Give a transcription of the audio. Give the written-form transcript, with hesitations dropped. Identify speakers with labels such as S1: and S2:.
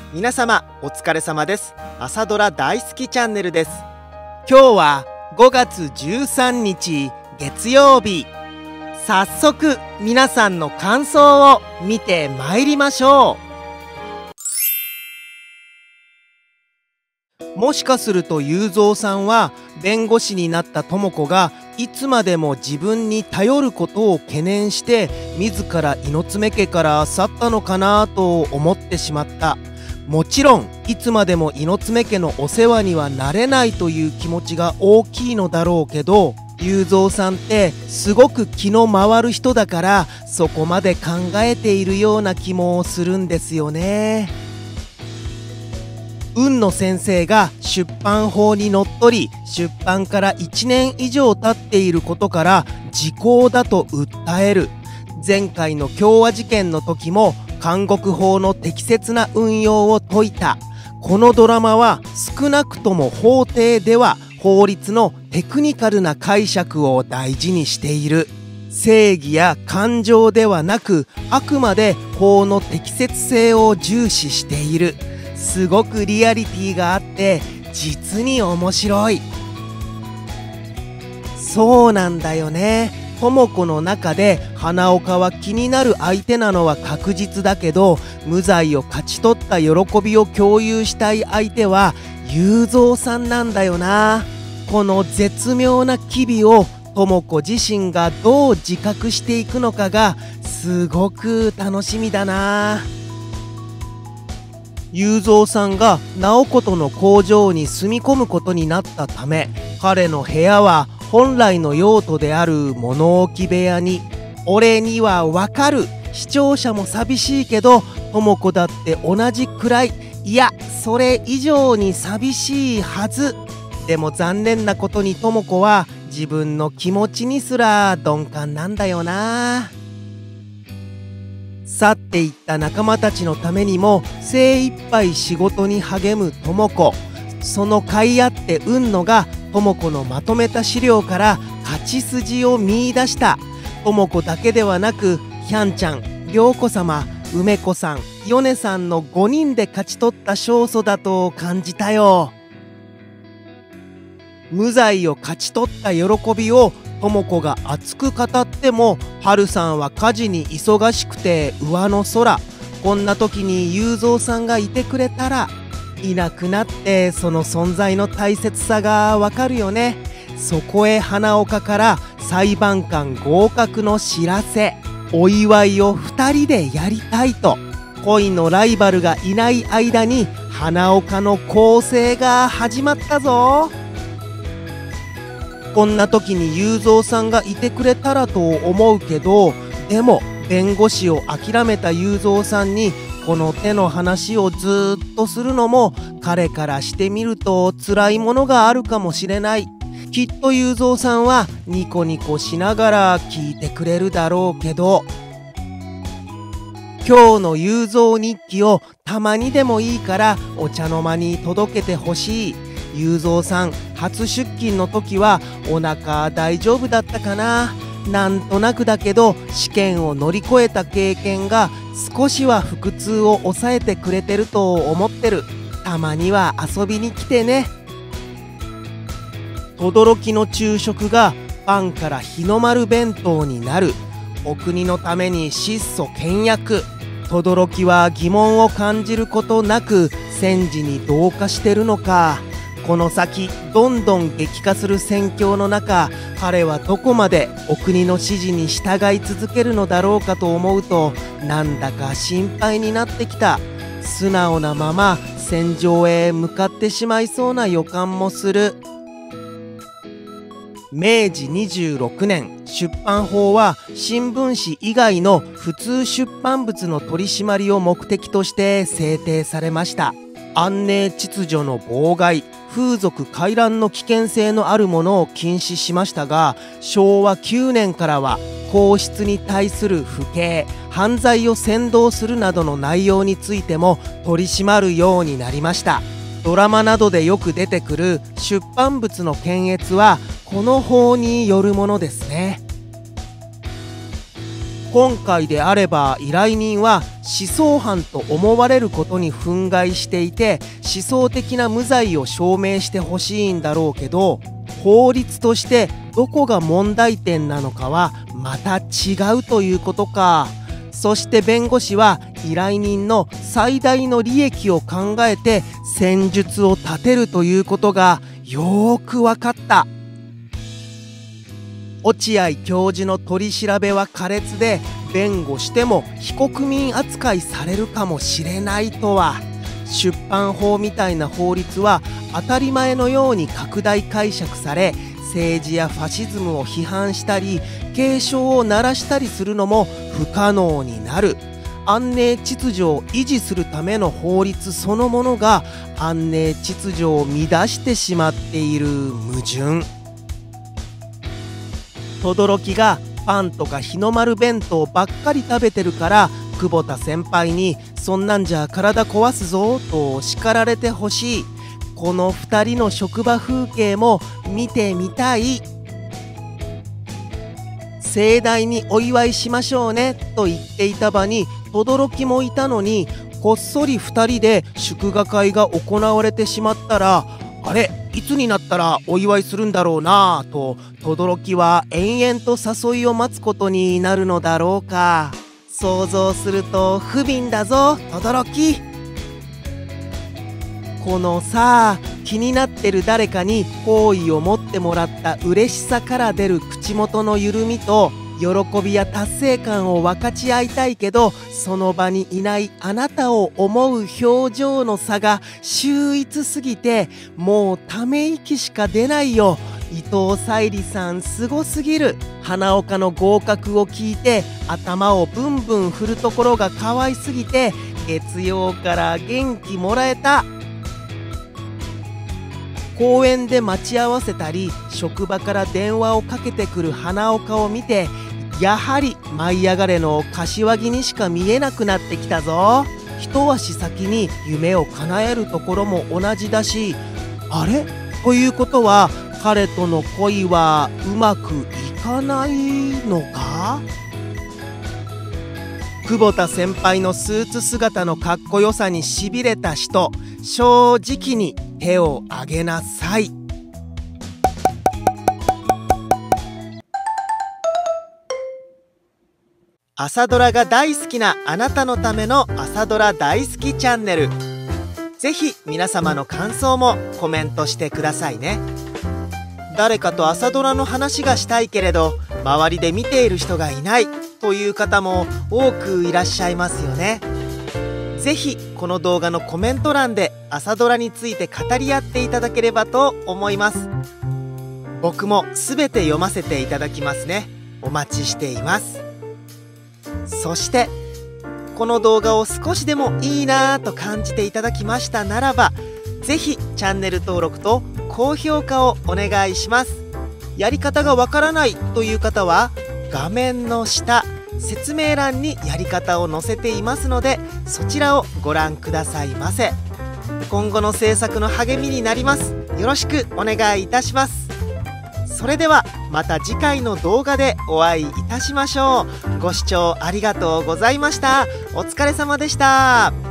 S1: 皆様お疲れ様です。朝ドラ大好きチャンネルです。今日は5月13日月曜日。早速皆さんの感想を見てまいりましょう。もしかすると雄三さんは弁護士になった智子がいつまでも自分に頼ることを懸念して自ら猪爪家から去ったのかなと思ってしまった。もちろんいつまでも猪爪家のお世話にはなれないという気持ちが大きいのだろうけど、雄三さんってすごく気の回る人だからそこまで考えているような気もするんですよね。雲野先生が出版法にのっとり出版から1年以上経っていることから時効だと訴える。前回の京和事件の時も監獄法の適切な運用を説いた。このドラマは少なくとも法廷では法律のテクニカルな解釈を大事にしている。正義や感情ではなくあくまで法の適切性を重視している。すごくリアリティがあって実に面白い。そうなんだよね。智子の中で花岡は気になる相手なのは確実だけど、無罪を勝ち取った喜びを共有したい相手は雄三さんなんだよな。この絶妙な機微を智子自身がどう自覚していくのかがすごく楽しみだな。雄三さんが直子との工場に住み込むことになったため、彼の部屋は本来の用途である物置部屋に。俺にはわかる。視聴者も寂しいけど智子だって同じくらい、いやそれ以上に寂しいはず。でも残念なことに智子は自分の気持ちにすら鈍感なんだよな。去っていった仲間たちのためにも精一杯仕事に励む智子。その甲斐あって雲野が智子のまとめた資料から勝ち筋を見出した。智子だけではなくひゃんちゃん、涼子様、梅子さん、米さんの5人で勝ち取った勝訴だと感じたよ。無罪を勝ち取った喜びを智子が熱く語っても、春さんは家事に忙しくて上の空。こんな時に雄三さんがいてくれたら、いなくなってその存在の大切さがわかるよね。そこへ花岡から裁判官合格の知らせ。お祝いを2人でやりたいと。恋のライバルがいない間に花岡の更生が始まったぞ。こんな時に雄三さんがいてくれたらと思うけど、でも弁護士を諦めた雄三さんにこの手の話をずっとするのも彼からしてみると辛いものがあるかもしれない。きっと雄三さんはニコニコしながら聞いてくれるだろうけど、今日の雄三日記をたまにでもいいからお茶の間に届けてほしい。雄三さん初出勤の時はお腹大丈夫だったかな。なんとなくだけど試験を乗り越えた経験が少しは腹痛を抑えてくれてると思ってる。たまには遊びに来てね。轟の昼食がパンから日の丸弁当になる。お国のために質素倹約。轟は疑問を感じることなく戦時に同化してるのか。この先どんどん激化する戦況の中、彼はどこまでお国の指示に従い続けるのだろうかと思うとなんだか心配になってきた。素直なまま戦場へ向かってしまいそうな予感もする。明治26年、出版法は新聞紙以外の普通出版物の取り締まりを目的として制定されました。安寧秩序の妨害、風俗回覧の危険性のあるものを禁止しましたが、昭和9年からは皇室に対する不敬、犯罪を扇動するなどの内容についても取り締まるようになりました。ドラマなどでよく出てくる出版物の検閲はこの法によるものですね。今回であれば依頼人は想犯と思われることに憤慨していて、思想的な無罪を証明してほしいんだろうけど、法律としてどこが問題点なのかはまた違うということか。そして弁護士は依頼人の最大の利益を考えて戦術を立てるということがよーく分かった。落合教授の取り調べは苛烈で、弁護しても非国民扱いされるかもしれないとは。出版法みたいな法律は当たり前のように拡大解釈され、政治やファシズムを批判したり警鐘を鳴らしたりするのも不可能になる。安寧秩序を維持するための法律そのものが安寧秩序を乱してしまっている矛盾。轟がパンとか日の丸弁当ばっかり食べてるから、久保田先輩にそんなんじゃ体壊すぞと叱られてほしい。この2人の職場風景も見てみたい。盛大にお祝いしましょうねと言っていた場に轟もいたのに、こっそり2人で祝賀会が行われてしまったら、あれいつになったらお祝いするんだろうなぁと轟は延々と誘いを待つことになるのだろうか。想像すると不憫だぞ轟。このさ、気になってる誰かに好意を持ってもらった嬉しさから出る口元の緩みと、喜びや達成感を分かち合いたいけどその場にいないあなたを思う表情の差が秀逸すぎて、もうため息しか出ないよ。伊藤沙莉さんすごすぎる。花岡の合格を聞いて頭をブンブン振るところが可愛すぎて、月曜から元気もらえた。公園で待ち合わせたり職場から電話をかけてくる花岡を見て、やはり舞い上がれの柏木にしか見えなくなってきたぞ。一足先に夢を叶えるところも同じだし、あれということは彼との恋はうまくいかないのか。久保田先輩のスーツ姿のかっこよさにしびれた人、正直に手を挙げなさい。朝ドラが大好きなあなたのための朝ドラ大好きチャンネル。ぜひ皆様の感想もコメントしてくださいね。誰かと朝ドラの話がしたいけれど周りで見ている人がいないという方も多くいらっしゃいますよね。ぜひこの動画のコメント欄で朝ドラについて語り合っていただければと思います。僕も全て読ませていただきますね。お待ちしています。そしてこの動画を少しでもいいなぁと感じていただきましたならば、ぜひチャンネル登録と高評価をお願いします。やり方がわからないという方は画面の下説明欄にやり方を載せていますので、そちらをご覧くださいませ。今後の制作の励みになります。よろしくお願いいたします。それではまた次回の動画でお会いいたしましょう。ご視聴ありがとうございました。お疲れ様でした。